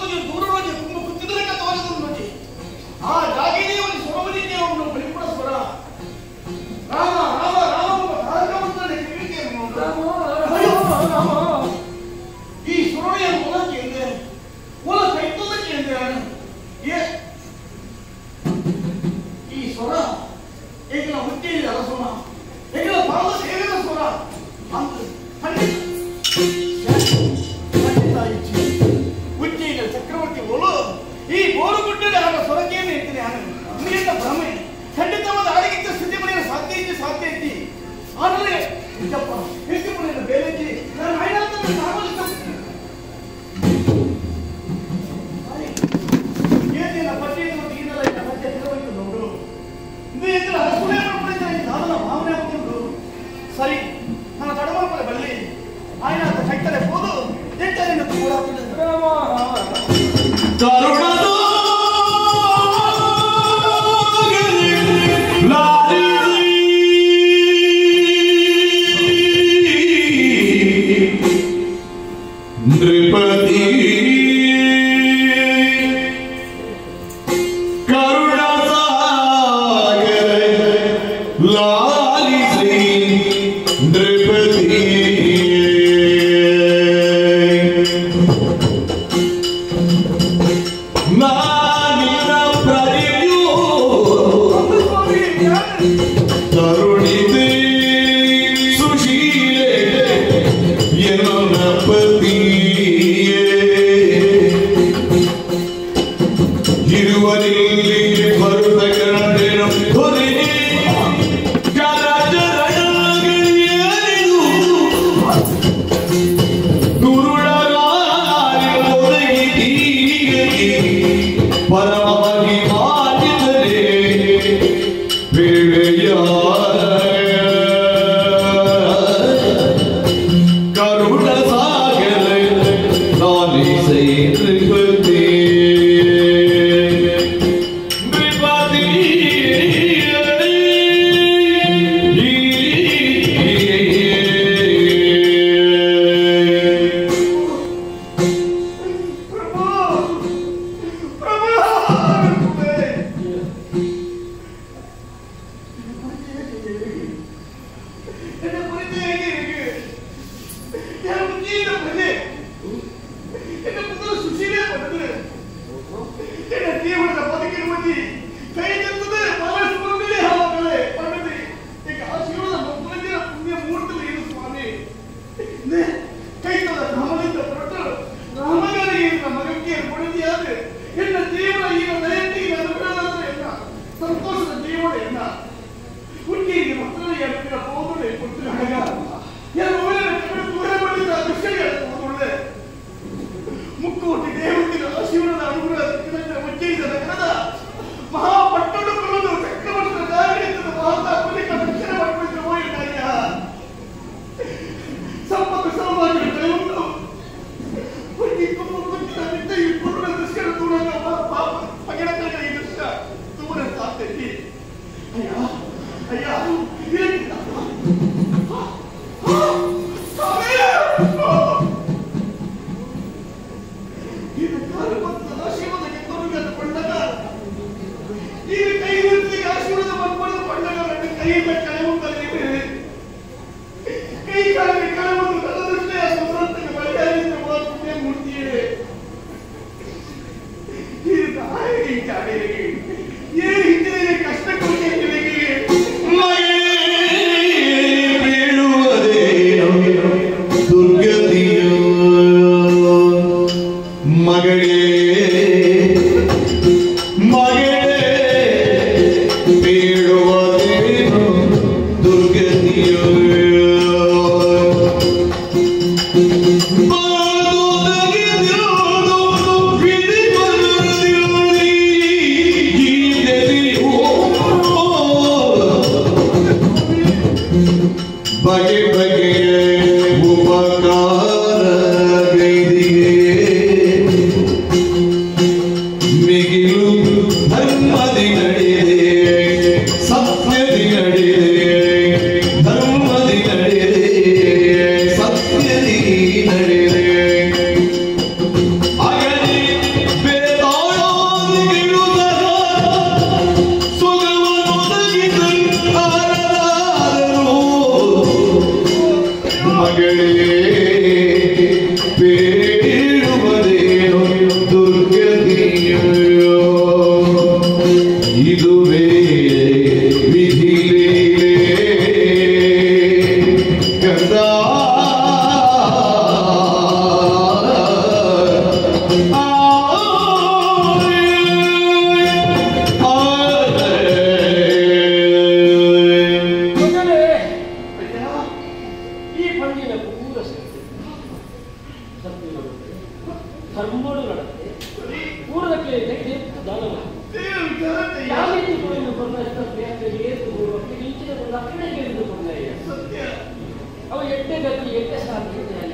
ದೂರವಾಗಿ ತುಂಬ ಕುತ್ತಿದಕ್ಕೆ ತೋರಿಸಿದ್ರು ನೋಡಿ. ಆ ಜಾಗಿನೇ ಒಂದು ಸ್ವರವನಿಗೆ ಅವನು ಬಲಿಪುರ ಸ್ವರ. ರಾಮ ರಾಮ ರಾಮ ಭಾಗವಂತನ ಕಿವಿಕೆಯನ್ನು ಈ ಸ್ವರಣಿಯ ಮೂಲಕ್ಕೆ ಎಂದೆ ಮೂಲ ಕೈತೋದಕ್ಕೆ ಎಂದೆ ಈ ಸ್ವರ ಏಕನ ಹುಟ್ಟಿಯಲ್ಲಿ ಅರಸೋಣ ಏಕನ ಪಾದ ಸೇವೆಯ ಸ್ವರ ಅಂತ ಖಂಡಿತ ಉಜ್ಜಯಿನ ಚಕ್ರವರ್ತಿ ಓಲು ಈ ಬೋರುಗುಡ್ಡದ ಆಗ ಸ್ವರಕೆಯನ್ನು ಇರ್ತೀನಿ ನೀರಿನ ಭ್ರಮೆ ಖಂಡಿತವಾದ ಆಡಿಗಿಂತ ಸ್ಥಿತಿ ಮನೆಯ ಸಾಧ್ಯ ಐತಿ ಆದರೆ ನಿಜಪ್ಪ ಎಷ್ಟು ಮನೆಯ ಬೇರೆಗೆ ನಾನು ಆಯ್ನಾತನ ಸಾಮಾಜಿಕ ಏನಿಲ್ಲ ಪಟ್ಟಿಯನ್ನು ಈಗಲ್ಲ ಇಲ್ಲ ಪಟ್ಟಿ ತಿರುವೈತು ನೋಡು ಇಂದು ಹಸುಳೆ ಮಾಡ್ಕೊಂಡಿದ್ದ ಸಾಧನ ಭಾವನೆ ಹಾಕೊಂಡು ಸರಿ ನನ್ನ ತಡಮಾರ್ಪಡೆ ಬರಲಿ ಆಯ್ನಾತ ಕೈತಲೆ ಹೋದು ಎಂಟರಿಂದ ಕೂಡ ನೃಪತಿ ಕರುಣ ಸಾಗರ ಲಾಲಿಸಿ ನೃಪತಿ ನಾನಿನ ಪ್ರತಿಯೂ ಕರುಣಿದೆ ಸುಶೀಲೆ ಎನ್ನಪತಿ ಇರುವಲ್ಲಿ ಬರುತ್ತ ಕರಡೇನು ಹೊರಗೆ ಜರ ಜರಗಳಿಯರಿದು ದುರುಳಗಾರಿ ಒದಗಿ ಪರವಾಗಿ ಮಾಡಿದರೆ ಬೇಳೆಯ ಕರುಣ ಸಾಗರ ಲಾಲಿಸೈ ನೃಪತಿ ಸಂತೋಷದ ಜೀವನ ಎನ್ನ ಹುಟ್ಟಿಗೆ ಮಕ್ಕಳು ಎತ್ತಿನ ಹೋದರೆ ಕೊಟ್ಟು ಹಣಗ ಮುಕ್ಕೋಟಿ ದೇವತೆಗಳ ಶಿವನ ಅನುಗ್ರಹ ಉಜ್ಜಯಿಸಿದ ನಗರದ ಮಹಾಪಟ್ಟಣಗಳನ್ನು ಚಕ್ರವರ್ತಿಯ ದಾರಿಯಿಂದ ಮಹಾತಾಪನಿಕ ರಕ್ಷಣೆ ಮಾಡಿಕೊಂಡಿದ್ದ ಹೋಗಿದ್ದಾಯ್ಯ ಸಂಪತ್ತು ಸೌಭಾಗ್ಯ ಕಳೆಯುವುದು ಕುಂಚಿತ ಈ ಪೂರ್ಣ ದೃಶ್ಯ ದೂರ ಪಗಡಕಲಿಗೆ ಈ ದೃಶ್ಯ ದೂರ ಸಾಧ್ಯತೆ ಅಯ್ಯ ಅಯ್ಯ ಧರ್ಮಗಳು ನಡುತ್ತೆ ಸರಿ ಪೂರ್ವಕ್ಕೆ ದಾನವ ದೇವರು ವಿಚಾರತೆ ಯಾವ ರೀತಿ ಕೊಂಡ ಏತು ಮಕ್ಕಳಿಗೆ ಇಂಚಿನ ಕೊಂಡ ಅಕ್ಕಡೆ ಕೇಳಿದುಕೊಂಡ ಸತ್ಯ ಅವ ಎಟ್ಟೆ ಗತಿ ಎಟ್ಟೆ ಸಾಧ್ಯ